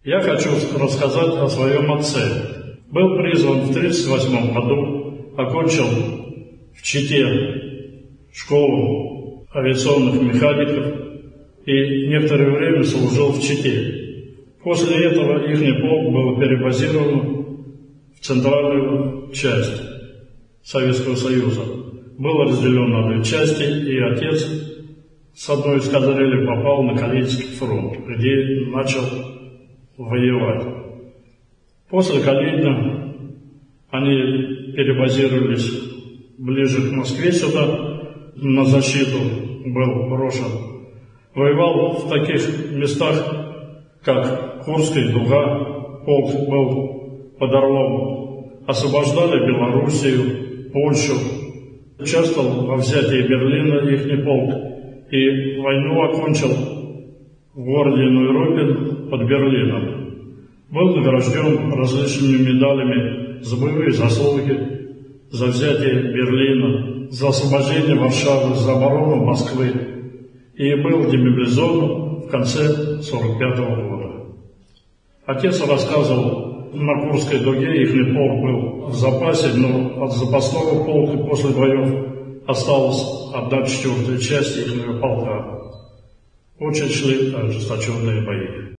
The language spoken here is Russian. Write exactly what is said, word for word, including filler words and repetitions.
Я хочу рассказать о своем отце. Был призван в тридцать восьмом году, окончил в Чите школу авиационных механиков и некоторое время служил в Чите. После этого их полк был перебазирован в центральную часть Советского Союза. Был разделен на две части, и отец с одной эскадрильи попал на Калининский фронт, где начал воевать. После Калинина они перебазировались ближе к Москве сюда, на защиту был брошен. Воевал в таких местах, как Курская дуга, полк был под Орлом. Освобождали Белоруссию, Польшу. Участвовал во взятии Берлина ихний полк. И войну окончил в городе Нойропин под Берлином. Был награжден различными медалями за боевые заслуги, за взятие Берлина, за освобождение Варшавы, за оборону Москвы. И был демобилизован в конце сорок пятого года. Отец рассказывал, на Курской дуге их полк был в запасе, но от запасного полка после боев осталась одна четвертая часть их полка. Очень шли ожесточенные бои.